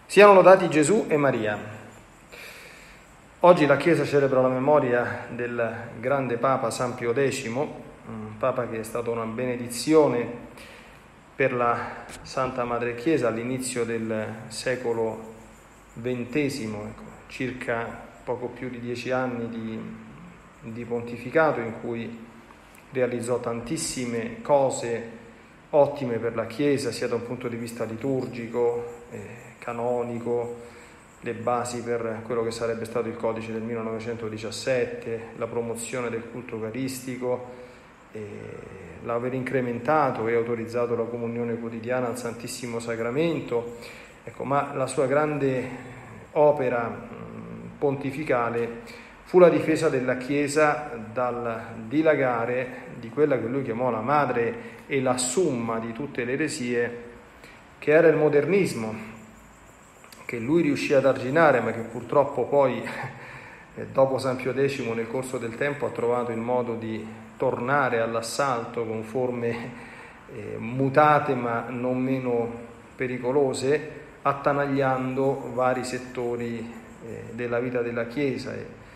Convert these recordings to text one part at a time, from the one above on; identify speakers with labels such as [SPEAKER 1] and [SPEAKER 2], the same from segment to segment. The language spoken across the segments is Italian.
[SPEAKER 1] Siano lodati Gesù e Maria. Oggi la Chiesa celebra la memoria del grande Papa San Pio X, un Papa che è stato una benedizione per la Santa Madre Chiesa all'inizio del secolo XX, circa poco più di 10 anni di pontificato, in cui realizzò tantissime cose ottime per la Chiesa, sia da un punto di vista liturgico, canonico, le basi per quello che sarebbe stato il codice del 1917, la promozione del culto eucaristico, l'aver incrementato e autorizzato la comunione quotidiana al Santissimo Sacramento. Ma la sua grande opera pontificale fu la difesa della Chiesa dal dilagare di quella che lui chiamò la madre e la summa di tutte le eresie, che era il modernismo, che lui riuscì ad arginare, ma che purtroppo poi, dopo San Pio X, nel corso del tempo, ha trovato il modo di tornare all'assalto con forme mutate ma non meno pericolose, attanagliando vari settori della vita della Chiesa,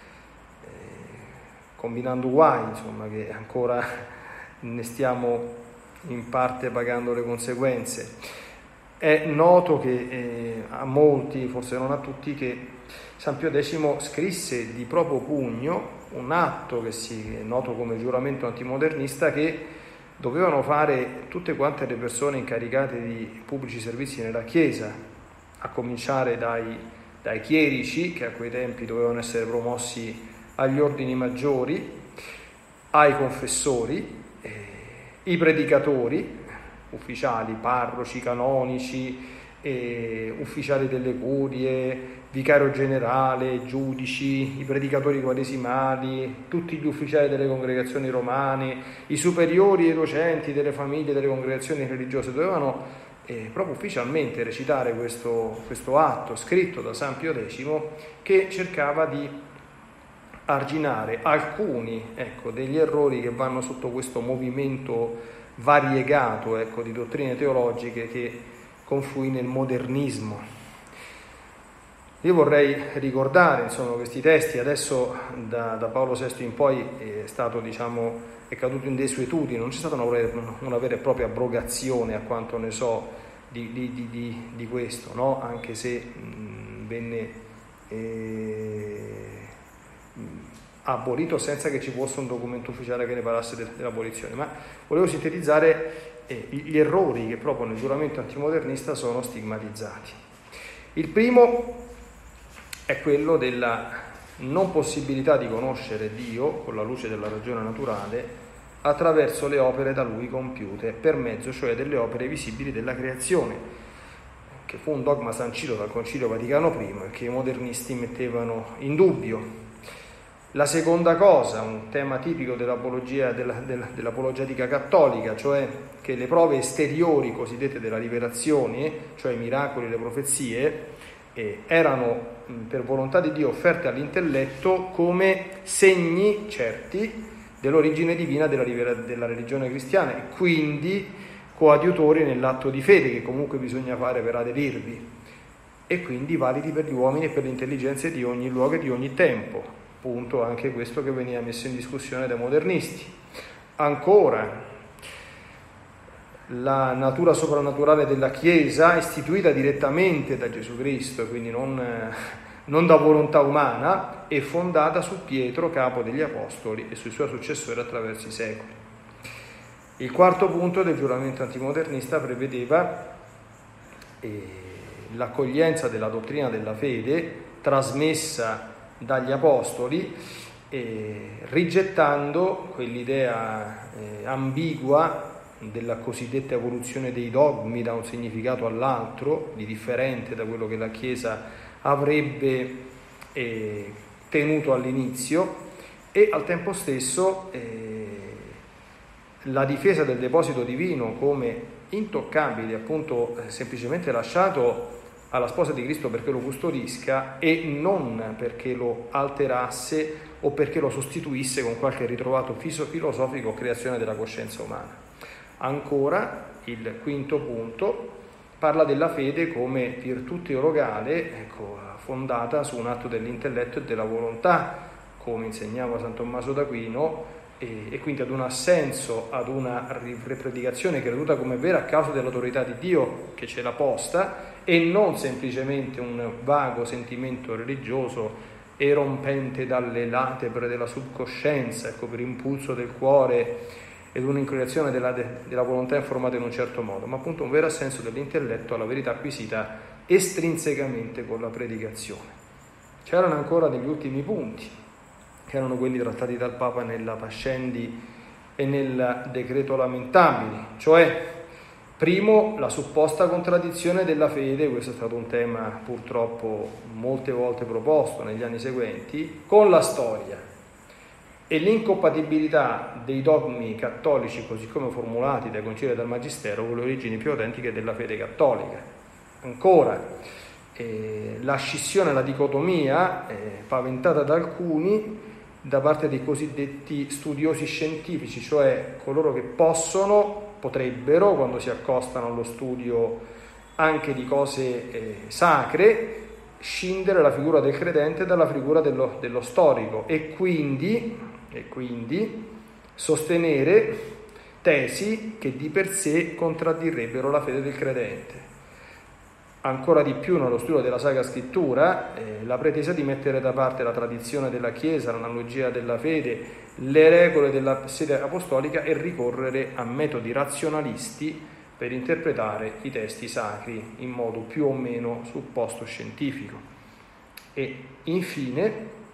[SPEAKER 1] combinando guai, che ancora ne stiamo in parte pagando le conseguenze. È noto che a molti, forse non a tutti, che San Pio X scrisse di proprio pugno un atto che è noto come giuramento antimodernista, che dovevano fare tutte quante le persone incaricate di pubblici servizi nella Chiesa, a cominciare dai chierici, che a quei tempi dovevano essere promossi agli ordini maggiori, ai confessori, i predicatori, ufficiali, parroci, canonici, ufficiali delle curie, vicario generale, giudici, i predicatori quaresimali, tutti gli ufficiali delle congregazioni romane, i superiori e i docenti delle famiglie delle congregazioni religiose dovevano proprio ufficialmente recitare questo atto scritto da San Pio X, che cercava di arginare alcuni degli errori che vanno sotto questo movimento variegato di dottrine teologiche che confluì nel modernismo. Io vorrei ricordare questi testi. Adesso da Paolo VI in poi è caduto in desuetudine, non c'è stata una vera e propria abrogazione, a quanto ne so, di questo, no? Anche se venne abolito senza che ci fosse un documento ufficiale che ne parlasse dell'abolizione. Ma volevo sintetizzare gli errori che proprio nel giuramento antimodernista sono stigmatizzati. Il primo è quello della non possibilità di conoscere Dio con la luce della ragione naturale attraverso le opere da lui compiute, per mezzo cioè delle opere visibili della creazione, che fu un dogma sancito dal Concilio Vaticano I e che i modernisti mettevano in dubbio. La seconda cosa, un tema tipico dell'apologetica cattolica, cioè che le prove esteriori cosiddette della liberazione, cioè i miracoli e le profezie, erano per volontà di Dio offerte all'intelletto come segni certi dell'origine divina della religione cristiana, e quindi coadiutori nell'atto di fede che comunque bisogna fare per aderirvi, e quindi validi per gli uomini e per le intelligenze di ogni luogo e di ogni tempo. Punto anche questo che veniva messo in discussione dai modernisti. Ancora, la natura soprannaturale della Chiesa, istituita direttamente da Gesù Cristo, quindi non da volontà umana, è fondata su Pietro, capo degli Apostoli, e sui suoi successori attraverso i secoli. Il quarto punto del giuramento antimodernista prevedeva l'accoglienza della dottrina della fede trasmessa dagli Apostoli, rigettando quell'idea ambigua della cosiddetta evoluzione dei dogmi da un significato all'altro, di differente da quello che la Chiesa avrebbe tenuto all'inizio, e al tempo stesso la difesa del deposito divino come intoccabile, appunto semplicemente lasciato alla sposa di Cristo perché lo custodisca e non perché lo alterasse o perché lo sostituisse con qualche ritrovato filosofico o creazione della coscienza umana. Ancora, il quinto punto, parla della fede come virtù teologale, fondata su un atto dell'intelletto e della volontà, come insegnava San Tommaso d'Aquino, e quindi ad un assenso, ad una ripredicazione creduta come vera a causa dell'autorità di Dio che ce l'ha posta, e non semplicemente un vago sentimento religioso erompente dalle latebre della subcoscienza, per impulso del cuore ed un'inclinazione della volontà informata in un certo modo, ma appunto un vero assenso dell'intelletto alla verità acquisita estrinsecamente con la predicazione. C'erano ancora degli ultimi punti, che erano quelli trattati dal Papa nella Pascendi e nel Decreto Lamentabili, cioè primo, la supposta contraddizione della fede, questo è stato un tema purtroppo molte volte proposto negli anni seguenti, con la storia, e l'incompatibilità dei dogmi cattolici così come formulati dai concili e dal Magistero con le origini più autentiche della fede cattolica. Ancora, la scissione, la dicotomia paventata da alcuni da parte dei cosiddetti studiosi scientifici, cioè coloro che potrebbero, quando si accostano allo studio anche di cose sacre, scindere la figura del credente dalla figura dello storico e quindi sostenere tesi che di per sé contraddirebbero la fede del credente. Ancora di più nello studio della Sacra Scrittura, la pretesa di mettere da parte la tradizione della Chiesa, l'analogia della fede, le regole della sede apostolica e ricorrere a metodi razionalisti per interpretare i testi sacri in modo più o meno supposto scientifico. E infine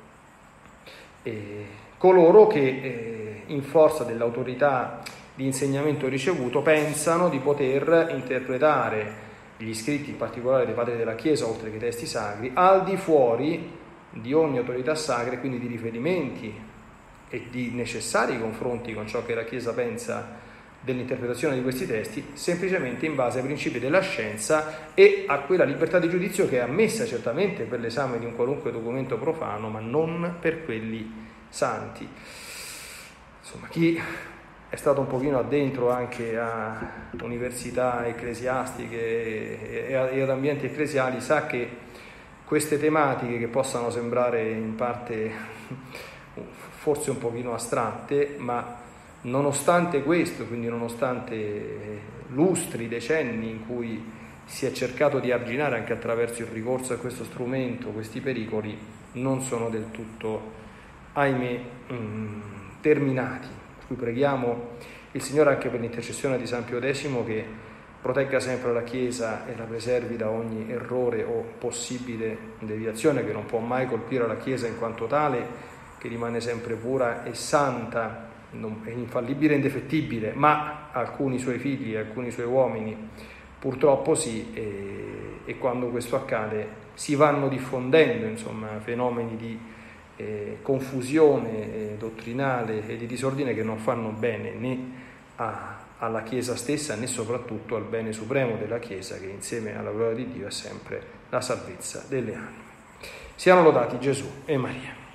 [SPEAKER 1] coloro che in forza dell'autorità di insegnamento ricevuto pensano di poter interpretare gli scritti in particolare dei padri della Chiesa, oltre che i testi sacri, al di fuori di ogni autorità sacra, quindi di riferimenti e di necessari confronti con ciò che la Chiesa pensa dell'interpretazione di questi testi, semplicemente in base ai principi della scienza e a quella libertà di giudizio che è ammessa certamente per l'esame di un qualunque documento profano, ma non per quelli santi. Insomma, chi è stato un pochino addentro anche a università ecclesiastiche e ad ambienti ecclesiali sa che queste tematiche, che possano sembrare in parte forse un pochino astratte, ma nonostante questo, quindi nonostante lustri, decenni in cui si è cercato di arginare anche attraverso il ricorso a questo strumento questi pericoli, non sono del tutto, ahimè, terminati. Per cui preghiamo il Signore anche per l'intercessione di San Pio X che protegga sempre la Chiesa e la preservi da ogni errore o possibile deviazione che non può mai colpire la Chiesa in quanto tale, che rimane sempre pura e santa, è infallibile e indefettibile, ma alcuni suoi figli, alcuni suoi uomini purtroppo sì, e quando questo accade si vanno diffondendo, insomma, fenomeni di confusione dottrinale e di disordine che non fanno bene né alla Chiesa stessa né soprattutto al bene supremo della Chiesa, che insieme alla gloria di Dio è sempre la salvezza delle anime. Siano lodati Gesù e Maria.